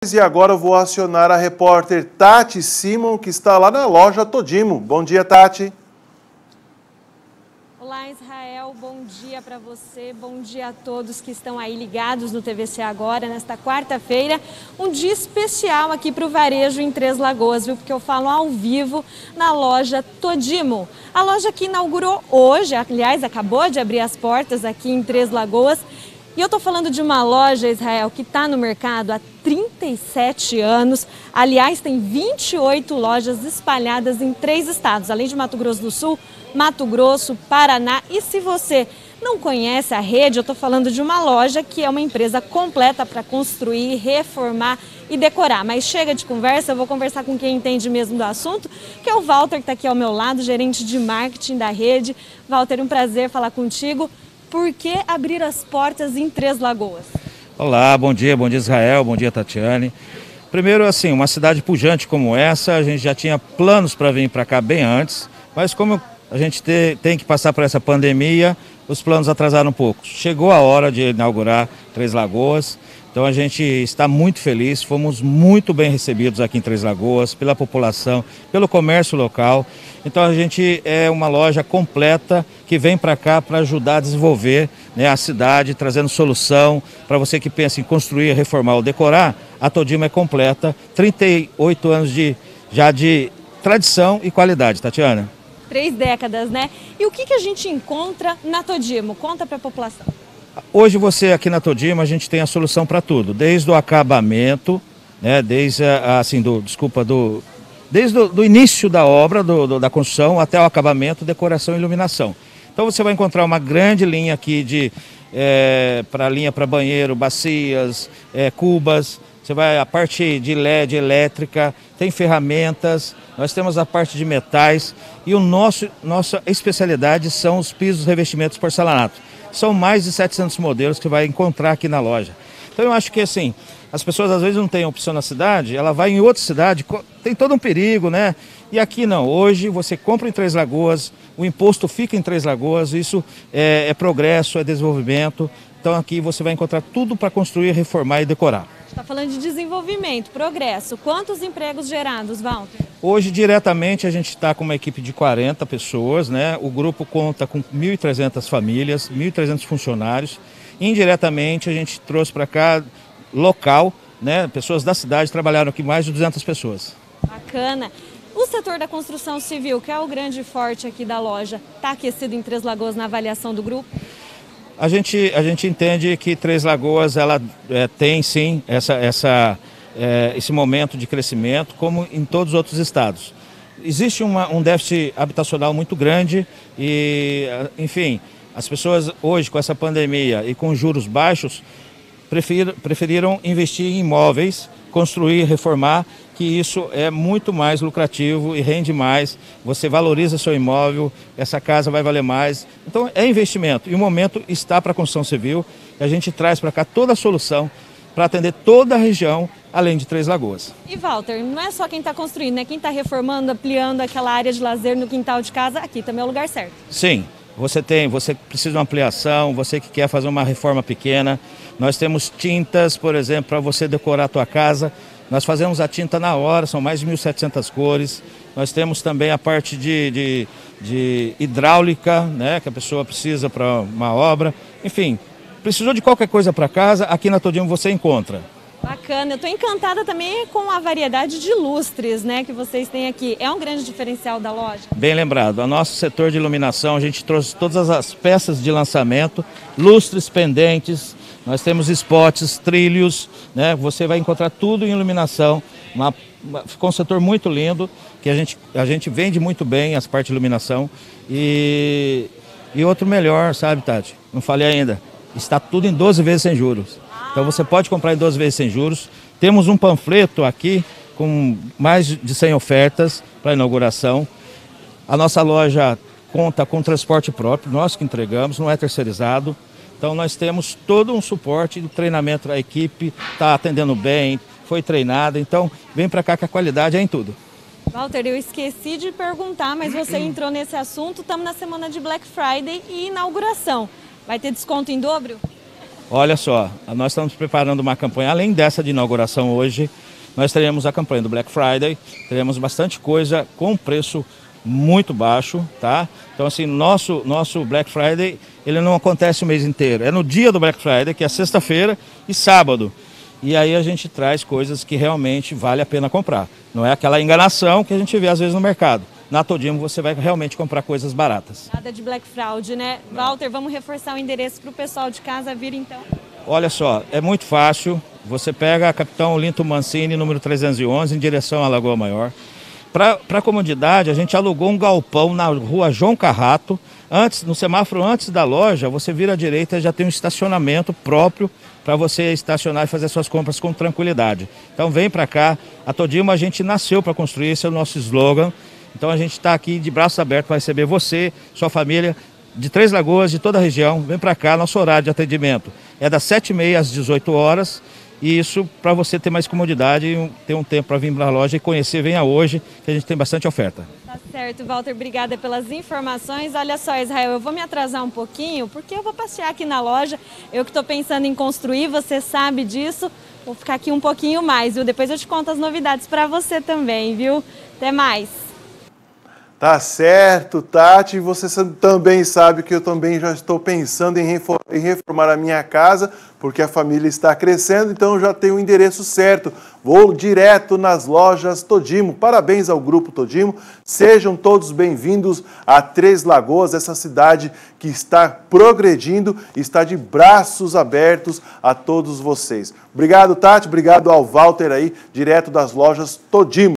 E agora eu vou acionar a repórter Tati Simon, que está lá na loja Todimo. Bom dia, Tati. Olá, Israel. Bom dia para você. Bom dia a todos que estão aí ligados no TVC agora, nesta quarta-feira. Um dia especial aqui para o varejo em Três Lagoas, viu? Porque eu falo ao vivo na loja Todimo. A loja que inaugurou hoje, aliás, acabou de abrir as portas aqui em Três Lagoas. E eu estou falando de uma loja, Israel, que está no mercado há 37 anos. Aliás, tem 28 lojas espalhadas em 3 estados, além de Mato Grosso do Sul, Mato Grosso, Paraná. E se você não conhece a rede, eu estou falando de uma loja que é uma empresa completa para construir, reformar e decorar. Mas chega de conversa, eu vou conversar com quem entende mesmo do assunto, que é o Walter, que está aqui ao meu lado, gerente de marketing da rede. Walter, um prazer falar contigo. Por que abrir as portas em Três Lagoas? Olá, bom dia Israel, bom dia Tatiane. Primeiro, assim, uma cidade pujante como essa, a gente já tinha planos para vir para cá bem antes, mas como a gente tem que passar por essa pandemia, os planos atrasaram um pouco. Chegou a hora de inaugurar Três Lagoas, então a gente está muito feliz, fomos muito bem recebidos aqui em Três Lagoas, pela população, pelo comércio local. Então a gente é uma loja completa que vem para cá para ajudar a desenvolver, né, a cidade, trazendo solução para você que pensa em construir, reformar ou decorar. A Todimo é completa, 38 anos já de tradição e qualidade, Tatiana. 3 décadas, né? E o que a gente encontra na Todimo? Conta para a população. Hoje você aqui na Todimo, a gente tem a solução para tudo, desde o acabamento, né, desde o início da obra, da construção, até o acabamento, decoração e iluminação. Então você vai encontrar uma grande linha aqui para banheiro, bacias, cubas. Você vai a parte de LED elétrica, tem ferramentas, nós temos a parte de metais e nossa especialidade são os pisos revestimentos porcelanato. São mais de 700 modelos que você vai encontrar aqui na loja. Então eu acho que assim, as pessoas às vezes não têm opção na cidade, ela vai em outra cidade, tem todo um perigo, né? E aqui não, hoje você compra em Três Lagoas, o imposto fica em Três Lagoas, isso é progresso, é desenvolvimento. Então aqui você vai encontrar tudo para construir, reformar e decorar. Está falando de desenvolvimento, progresso. Quantos empregos gerados, Walter? Hoje, diretamente, a gente está com uma equipe de 40 pessoas, né? O grupo conta com 1.300 famílias, 1.300 funcionários. Indiretamente, a gente trouxe para cá, local, né? Pessoas da cidade, trabalharam aqui mais de 200 pessoas. Bacana. O setor da construção civil, que é o grande forte aqui da loja, está aquecido em Três Lagoas na avaliação do grupo? A gente entende que Três Lagoas ela tem sim esse momento de crescimento, como em todos os outros estados. Existe um déficit habitacional muito grande e, enfim, as pessoas hoje com essa pandemia e com juros baixos preferiram investir em imóveis, construir, reformar, que isso é muito mais lucrativo e rende mais, você valoriza seu imóvel, essa casa vai valer mais. Então é investimento e o momento está para a construção civil e a gente traz para cá toda a solução para atender toda a região, além de Três Lagoas. E Walter, não é só quem está construindo, né? Quem está reformando, ampliando aquela área de lazer no quintal de casa, aqui também é o lugar certo. Sim. Você precisa de uma ampliação, você que quer fazer uma reforma pequena. Nós temos tintas, por exemplo, para você decorar a tua casa. Nós fazemos a tinta na hora, são mais de 1.700 cores. Nós temos também a parte de hidráulica, né, que a pessoa precisa para uma obra. Enfim, precisou de qualquer coisa para casa, aqui na Todimo você encontra. Bacana, eu estou encantada também com a variedade de lustres, né, que vocês têm aqui. É um grande diferencial da loja? Bem lembrado, o nosso setor de iluminação, a gente trouxe todas as peças de lançamento, lustres, pendentes, nós temos spots, trilhos, né, você vai encontrar tudo em iluminação. Ficou um setor muito lindo, que a gente vende muito bem as partes de iluminação. E outro melhor, sabe, Tati? Não falei ainda, está tudo em 12 vezes sem juros. Então você pode comprar em 12 vezes sem juros. Temos um panfleto aqui com mais de 100 ofertas para inauguração. A nossa loja conta com transporte próprio, nós que entregamos, não é terceirizado. Então nós temos todo um suporte do treinamento da equipe, está atendendo bem, foi treinada. Então vem para cá que a qualidade é em tudo. Walter, eu esqueci de perguntar, mas você entrou nesse assunto. Estamos na semana de Black Friday e inauguração. Vai ter desconto em dobro? Olha só, nós estamos preparando uma campanha, além dessa de inauguração hoje, nós teremos a campanha do Black Friday, teremos bastante coisa com preço muito baixo, tá? Então assim, nosso Black Friday, ele não acontece o mês inteiro, é no dia do Black Friday, que é sexta-feira e sábado. E aí a gente traz coisas que realmente vale a pena comprar. Não é aquela enganação que a gente vê às vezes no mercado. Na Todimo você vai realmente comprar coisas baratas. Nada de Black Fraud, né? Walter, vamos reforçar o endereço para o pessoal de casa vir então. Olha só, é muito fácil. Você pega a Capitão Olinto Mancini, número 311, em direção à Lagoa Maior. Para a comodidade, a gente alugou um galpão na rua João Carrato. No semáforo antes da loja, você vira à direita e já tem um estacionamento próprio para você estacionar e fazer suas compras com tranquilidade. Então vem para cá. A Todimo, a gente nasceu para construir, esse é o nosso slogan. Então a gente está aqui de braços abertos para receber você, sua família, de Três Lagoas, de toda a região. Vem para cá, nosso horário de atendimento é das 7h30 às 18 horas. E isso para você ter mais comodidade e ter um tempo para vir para a loja e conhecer, venha hoje, que a gente tem bastante oferta. Tá certo, Walter, obrigada pelas informações. Olha só, Israel, eu vou me atrasar um pouquinho, porque eu vou passear aqui na loja. Eu que estou pensando em construir, você sabe disso. Vou ficar aqui um pouquinho mais, viu? Depois eu te conto as novidades para você também, viu? Até mais. Tá certo, Tati. Você também sabe que eu também já estou pensando em reformar a minha casa, porque a família está crescendo, então eu já tenho o endereço certo. Vou direto nas lojas Todimo. Parabéns ao Grupo Todimo. Sejam todos bem-vindos a Três Lagoas, essa cidade que está progredindo, está de braços abertos a todos vocês. Obrigado, Tati. Obrigado ao Walter aí, direto das lojas Todimo.